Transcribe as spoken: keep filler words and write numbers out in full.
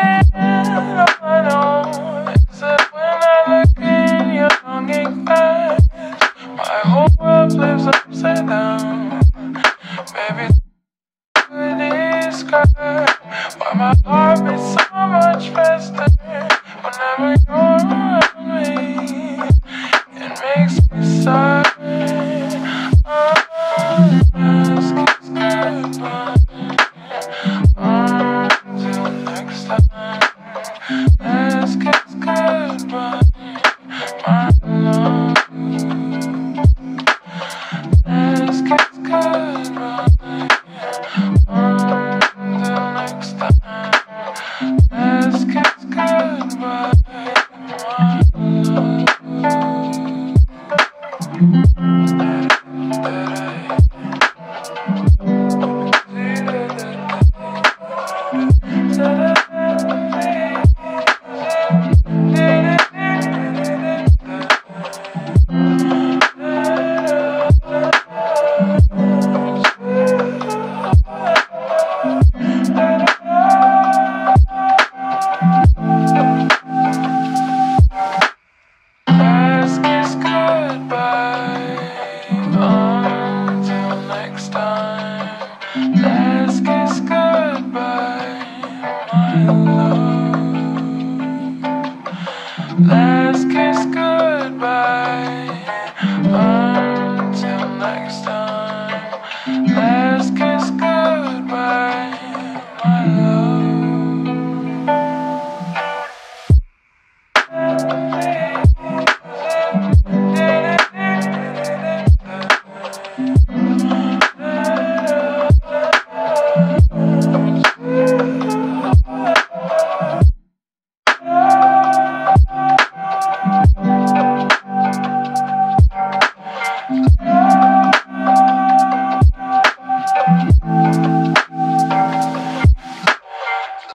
all I know is that when I look in your longing eyes, my whole world flips upside down. Baby, to describe why my heart beats so much faster whenever you're around me. It makes me sigh. Let's kiss goodbye. Until next time. Let's kiss goodbye, my love. Let's kiss goodbye. Until next time. Let's kiss goodbye, my love. Let's kiss goodbye until next time. Let's kiss goodbye, my love.